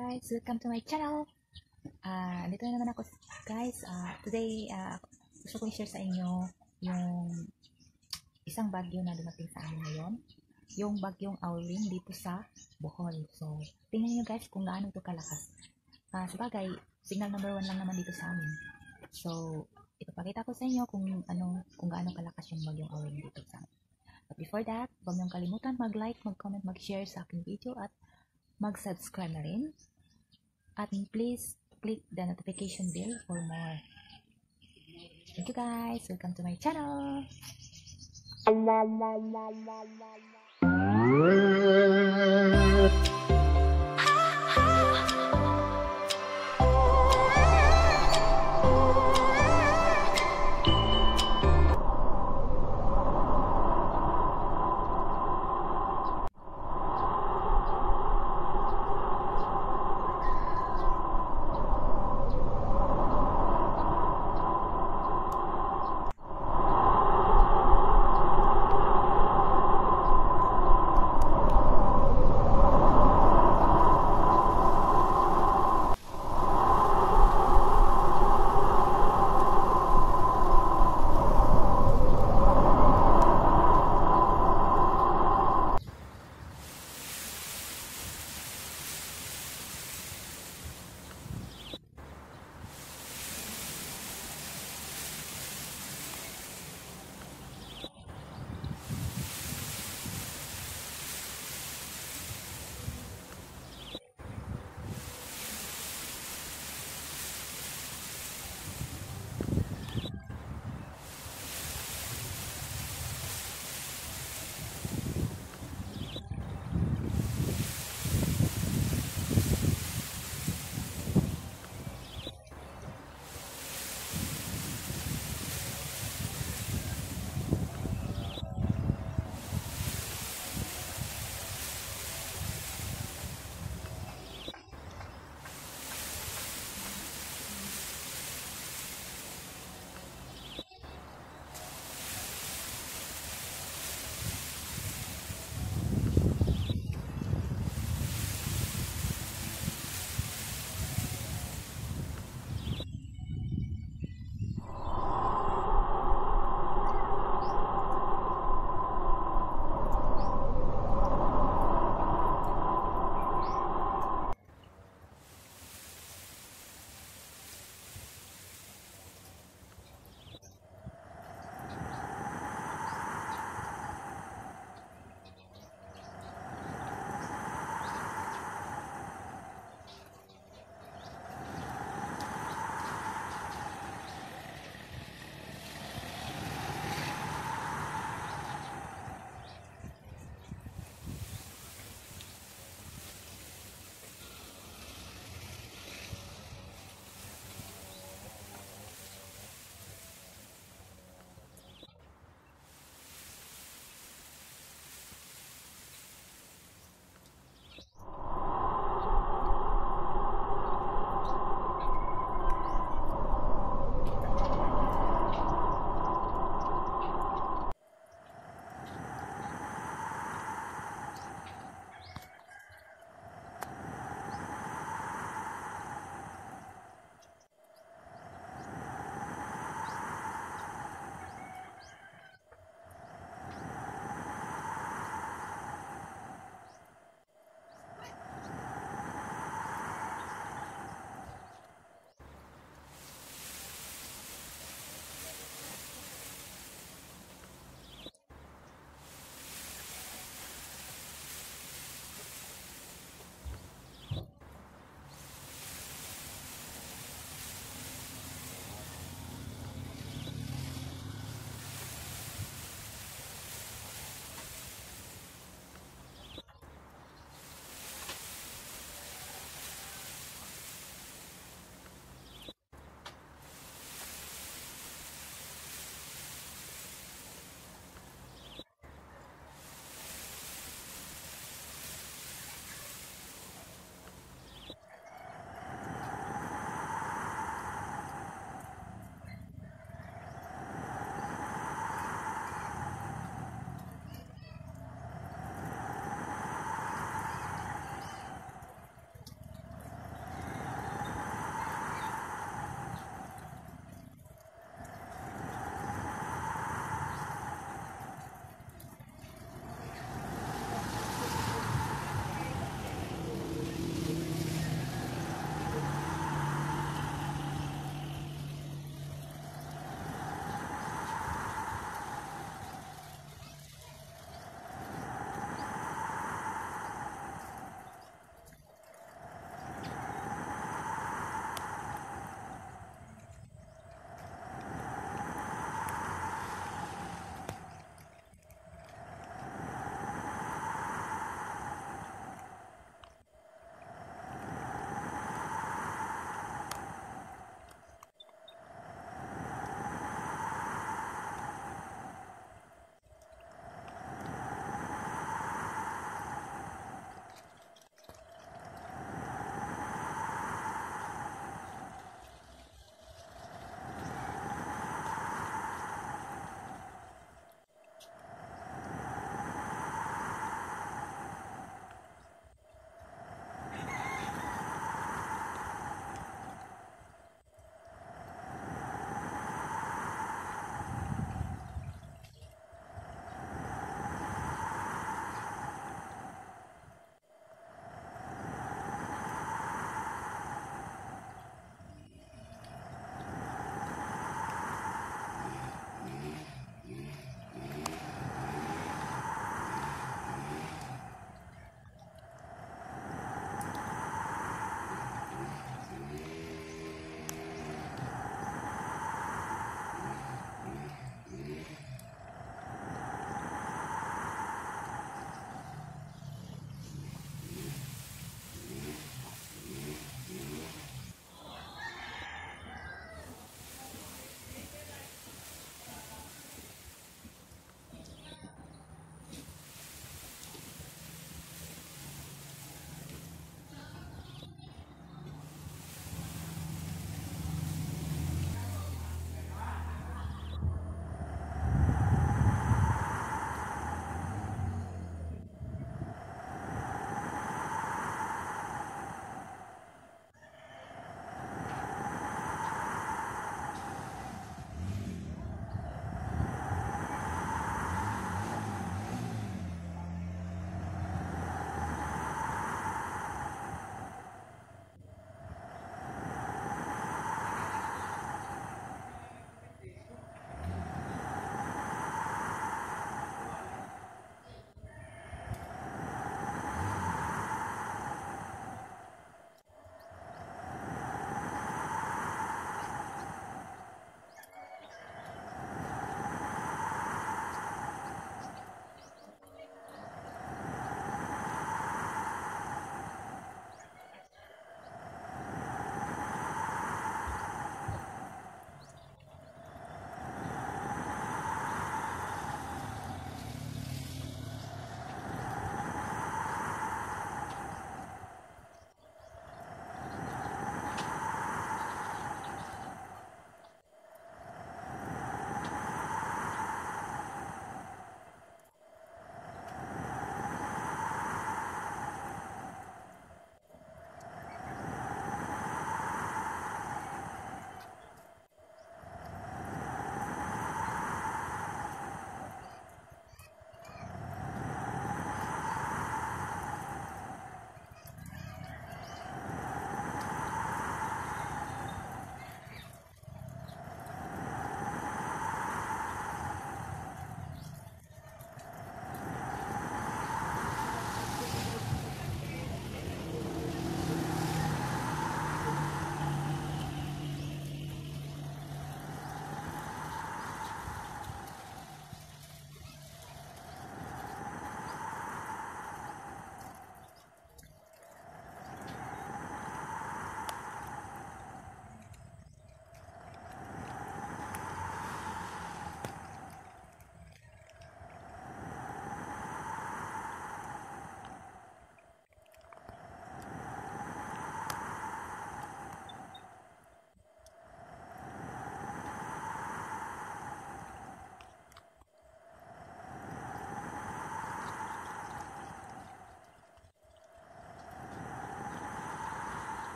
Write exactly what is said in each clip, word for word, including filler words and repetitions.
guys, welcome to my channel. Uh, dito na naman ako guys. Uh, today, uh, gusto kong share sa inyo yung isang bagyo na dumating sa amin ngayon. Yung bagyong Auling dito sa Bohol. So, tingnan niyo guys kung gaano ito kalakas. Uh, sabagay, signal number one lang naman dito sa amin. So, ipapakita ko sa inyo kung ano, kung gaano kalakas yung bagyong Auling dito sa amin. But before that, huwag niyong kalimutan mag-like, mag-comment, mag-share sa aking video at mag-subscribe na rin. At please click the notification bell for more. Thank you guys. Welcome to my channel.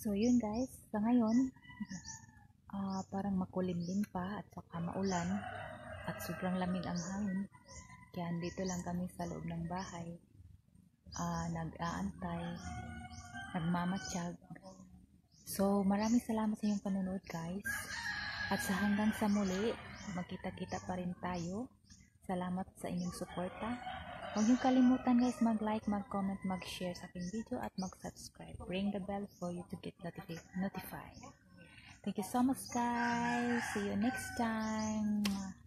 So yun guys, sa ngayon, ah, parang makulimlim pa at saka maulan at sobrang lamig ang hangin. Kaya dito lang kami sa loob ng bahay, ah, nag-aantay, nagmamatsyag. So maraming salamat sa inyong panonood guys. At sa hanggang sa muli, magkita-kita pa rin tayo. Salamat sa inyong suporta. Huwag niyong kalimutan guys mag-like, mag-comment, mag-share sa aking video at mag-subscribe. Ring the bell for you to get notifi notified. Thank you so much guys. See you next time.